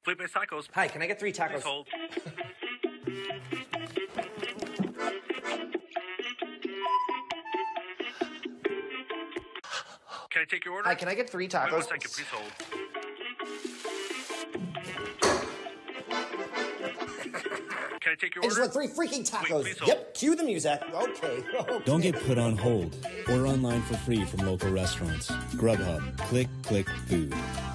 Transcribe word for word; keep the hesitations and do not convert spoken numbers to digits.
Felipe's Tacos. Hi, can I get three tacos? Please hold. Can I take your order? Hi, can I get three tacos? Wait one second, please hold. Can I take your I order? just want three freaking tacos. Wait, please hold. Yep, cue the music. Okay. okay. Don't get put on hold. Order online for free from local restaurants. GrubHub. Click, click, food.